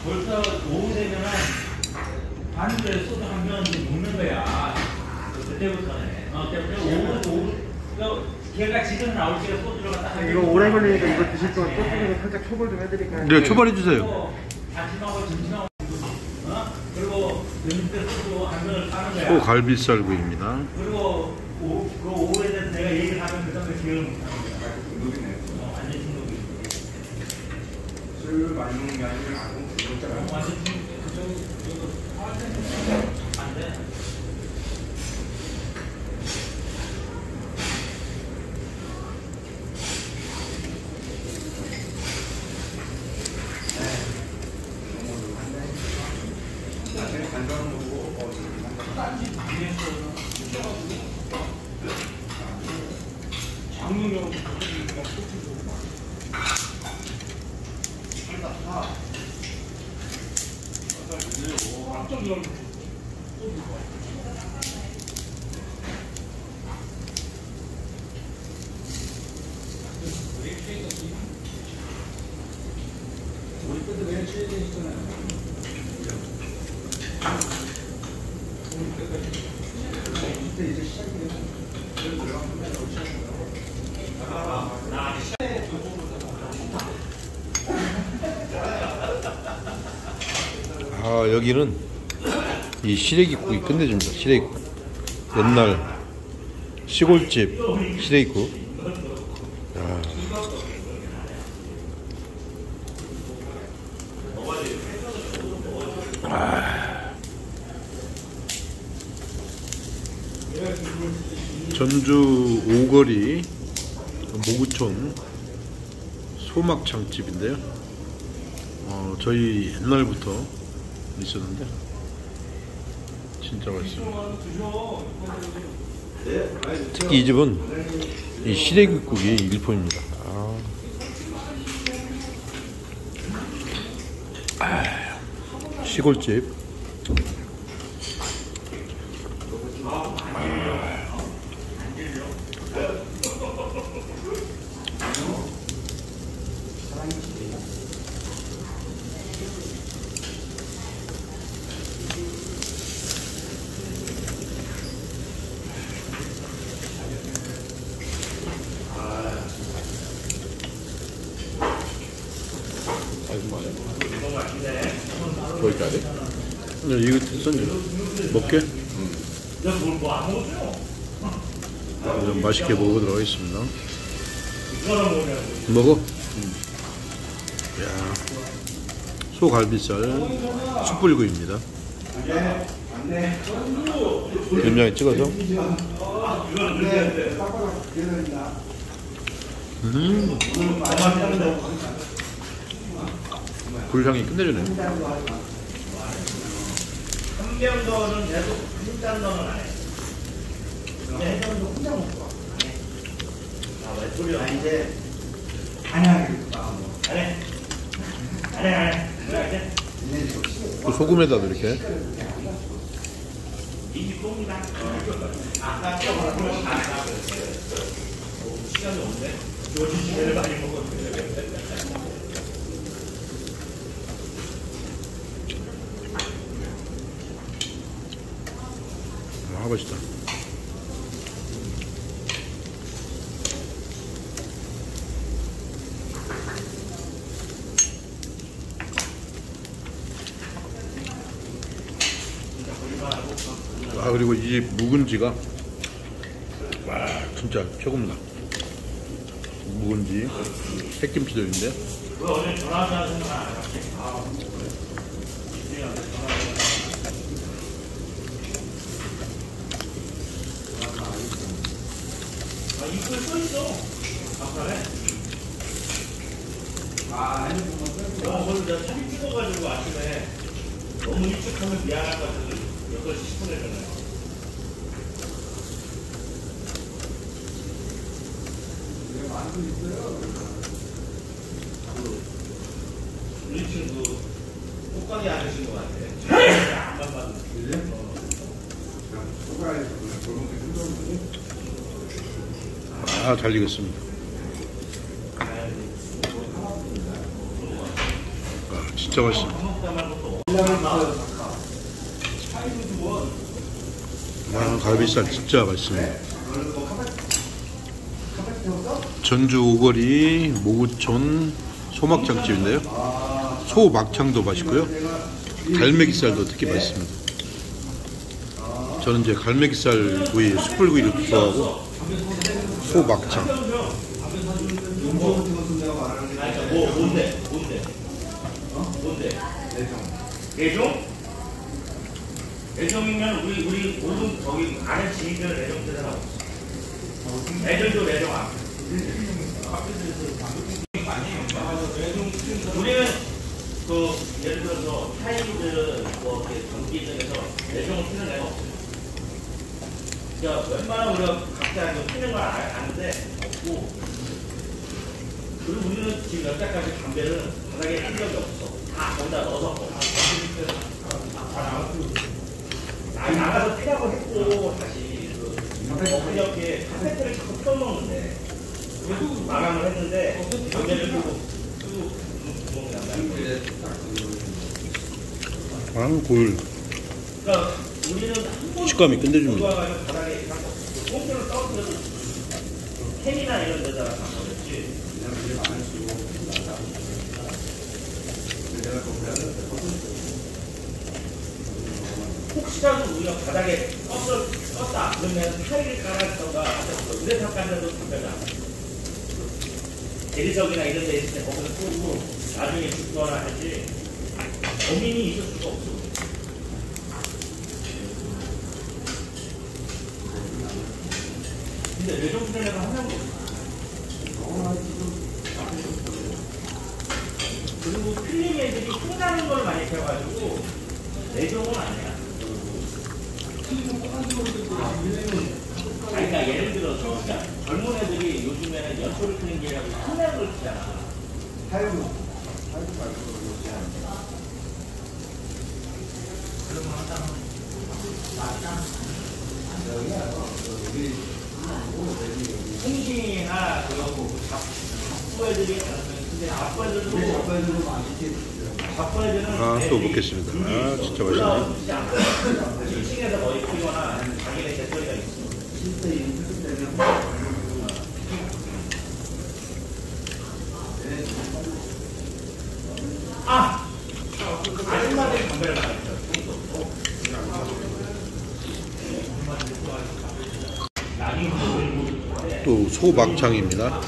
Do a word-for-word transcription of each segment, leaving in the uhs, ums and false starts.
벌써 오후 되면은 반주에 소주 한 병 먹는 거야. 그때부터네. 어, 그때부터 오후, 오후, 걔가 지금 나올 때 소주를 갖다. 이거 오래 걸리니까 이거 드실 동안 소주를 살짝 초벌 좀 해드릴까요? 네, 초벌해주세요. 아침하고 점심하고, 어? 그리고 점심 소주 한 병을 사는 거야. 소갈비살구이입니다. 그리고 오, 그 오후에 대해서 내가 얘기를 하면 그 다음에 기억을 못 하는 거야. 중독이네. 어, 완전 중독이. 술 많이 먹는 게 아니라 안 먹잖아요. 완전 중독. 안 돼. 나중에 간장 먹고 어 장롱으로 깜짝 놀랐네. 우리 때도 왜 취해져 있잖아요. 이때 이제 시작이에요. 아, 여기는 이 시래기국이 끝내줍니다. 시래기국. 옛날 시골집 시래기국. 야. 아. 전주 오거리 모구촌 소막창집인데요. 어, 저희 옛날부터 있었는데 진짜 맛있어요. 특히 이 집은 이 시래기국이 일품입니다. 아. 아, 시골집. 거기까지? 네, 이거 됐었네. 먹게? 응. 음. 맛있게 먹어보도록 하겠습니다. 먹어? 응. 야, 소갈비살 숯불구이입니다. 된장에 찍어서. 음. 불향이 끝내주네. 한 병 더는 계속 한 잔 더는 안 해. 한 잔도 혼자 먹고 안 해. 아, 왜 소리야? 이제 안 해. 안 해. 안 해, 안 해. 그래, 이제. 또 소금에다도 이렇게. 이미 꼽니다. 아까 저번에 시간이 없네. 요즘 시간을 많이 먹었는데. 아, 맛있다. 아, 그리고 이 집 묵은지가 와, 진짜 최고입니다. 묵은지 핵김치전인데. 왜 어제 전화하자는 생각 안 해봤지? 아, 아, 입구에 써있어. 아까네. 아, 어, 오늘 내가 사진 찍어가지고 아침에 너무 일찍 하면 미안할 것 같아서 여덟 시 십 분에 전화해. 내가 만두 있어요. 그, 일 층 그, 꽃가게 아저씨인 것 같아. 안만 봐도. 그래? 어. 꽃가게에서 그냥 골목에 흔들었는데. 아, 잘 익었습니다. 아, 진짜 맛있어. 아, 갈비살 진짜 맛있습니다. 전주 오거리 모구촌 소막창집인데요. 소막창도 맛있고요. 갈매기살도 특히 맛있습니다. 저는 이제 갈매기살 구이, 숯불구이를 좋아하고 소막창. 뭐 뭔데? 뭔데? 어? 뭔데? 내종? 내종이면 우리 우리 모든 거기 아는 지인들 내종 들어가고 애들도 내종 안. 우리는 그 예를 들어서 타이들 뭐 전기들에서 내종을 쓰는 애가 없어요. 그러니까 웬만하면 우리가 각자 쓰는 걸 아는데 없고. 그리고 우리는 지금 여태까지 담배를 바닥에 한 적이 없어. 다 거기다 넣어서 아, 나가서 피라고 했고 다시 어저께 카페트를 자꾸 펴놓는데 마감을 했는데 담배를 피고 아, 굴. 그러니까 우리는 한 식감이 끝내줍니다. 들어와가지고 바닥에 꽁트를 떨어뜨려도 캔이나 이런 데다가 다 버렸지. 혹시라도 우리가 바닥에 껐어, 껐다 그러면 타일을 깔았던가 우레탄 깔면도 담배가 대리석이나 이런 데 있을 때 거기서 끄고 나중에 죽거나 하지 범인이 있을 수가 없어. 근데 외종분해가 한 명도 없어. 그리고 필름 애들이 혼나는 걸 많이 펴가지고 내종은 아니야. 아니, 그러니까 예를 들어서 그러니까 젊은 애들이 요즘에는 연소를 트는 게 아니라 혼나는 걸 치잖아. 하이브 하이브 말고 그러면 항상 맞다. 홍신이나 그러고 잡부 애들이 근데 잡부 애들도 잡부 애들은 아, 또 먹겠습니다. 아, 진짜 맛있네. 일 층에서 거의 피거나 자기네 개소리가 있어. 아! 아줌마들이 담배를 많이 피워. 또 소막창입니다.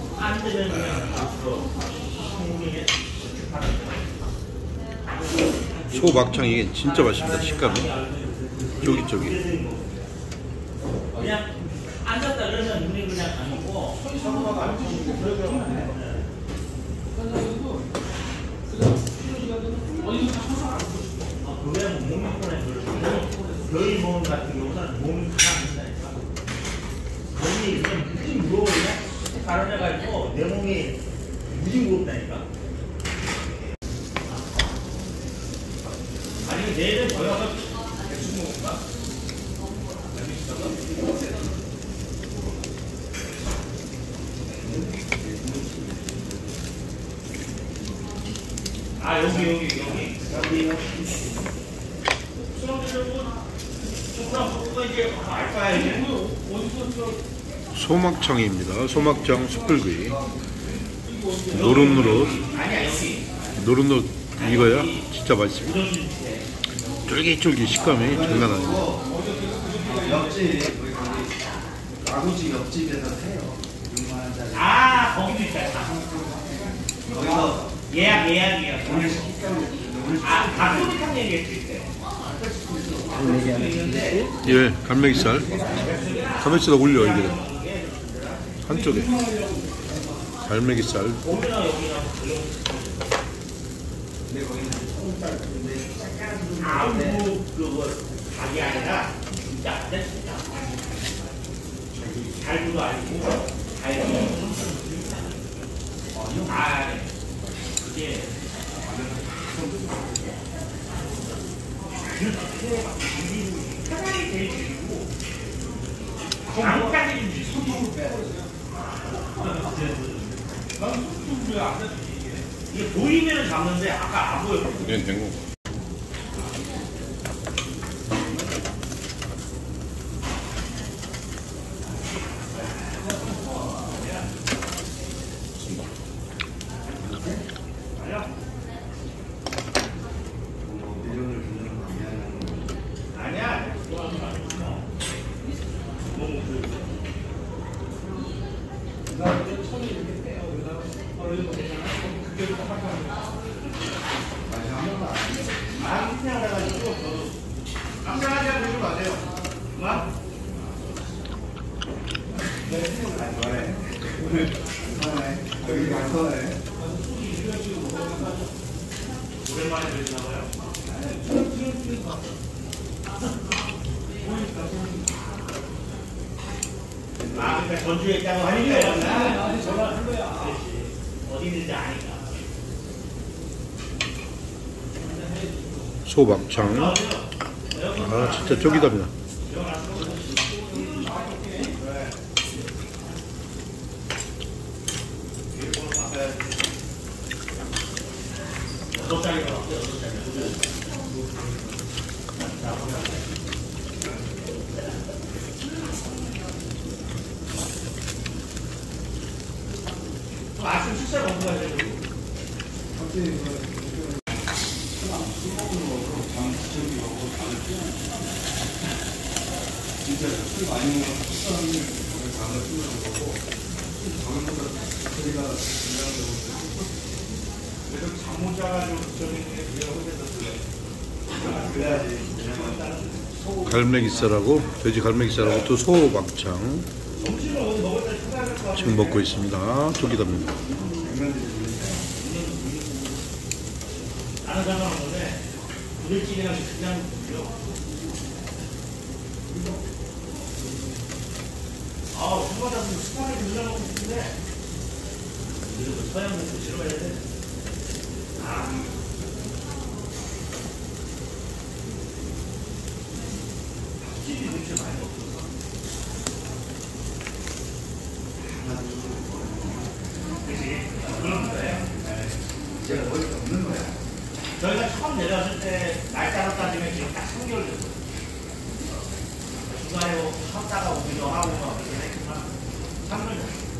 소막창 이게 진짜 맛있습니다. 식감이 쫄깃쫄깃. 그냥 앉았다 그러면 눈이 그냥 감고 그게 몸이 편해. 저희 몸 같은 경우는 몸이 편합니다니까. 몸이 그냥 무지 무거워냐? 가려내가지고 내 몸이 무지 무겁다니까. 아니 내일은 저희 가서 대충 먹을까? 아 여기 여기 여기 여기 여기 수영 들고 조그만 보고 이제 알 거야 이제 소막창입니다. 소막창 숯불구이. 노릇노릇 아니야 여기 노릇노릇 익어야 진짜 맛있습니다. 쫄깃쫄깃 식감이 장난 아닙니다. 옆집 아구집 옆집에서 해요. 육만 원짜리. 아 거기도 있다. 거기서 예약 예약이야. 오늘 시켰다고 아 닭도리탕 얘기했을 때. 있는데 예, 갈매기살. 갈매기살 올려 이게 한쪽에 갈매기살. 오미나 여기나 아무 그거 닭이 아니라 진짜 안 돼, 진짜. 달구도 아니고 달구. 아, 그게 사장이 제일 길고 장까지 좀 손으로 빼. 난 손으로 왜안 돼? 이게 보이면은 잡는데 아까 안 보였거든. 이건 된 거. 아니야? 아니야. 아, 그냥 해가지고 저도 깜짝하게 보지 마세요. 막. 내 생각을 안 좋아해. 여기 안 좋아해. 오랜만에 들으시나 봐요. 아, 그러니까 전주에 있다고 하니까 이런다. 전화한 거야. 어디 있는지 아니까. 소박창. 아, 진짜 쫄깃합니다. 여섯 장이 나왔어요, 여섯 장이. 아침 식사 먹고 가야 되고. 진짜 술 많이 먹어서 식사하는 장을 쓰는 거고 장보다 소리가 굉장히 그래도 잠 못 자가지고 저기 게 그냥 혼자서 쓰래. 그래야지. 갈매기살하고 돼지 갈매기살하고 또 소박창 점심을 어디 먹을 때 찾아야 될 것 같아. 지금 먹고 있습니다. 쫄깃합니다. 다른 사람 없는데 부대찌개랑 그냥 드려. 아, 정말 같은 스파게티 늘려 먹고 싶은데 그래도 서양 먹고 싫어해야 돼. 아, 밥집이 눈치 많이 없어서. 그치? 그런 거예요. 제가 어디가 없는 거야. 저희가 처음 내려왔을 때 날짜로 따지면 지금 딱 삼 개월 됐어요. 중간에 뭐 쉬었다가 오기도 하고 막 그렇게 했지만 삼 년 됐어요.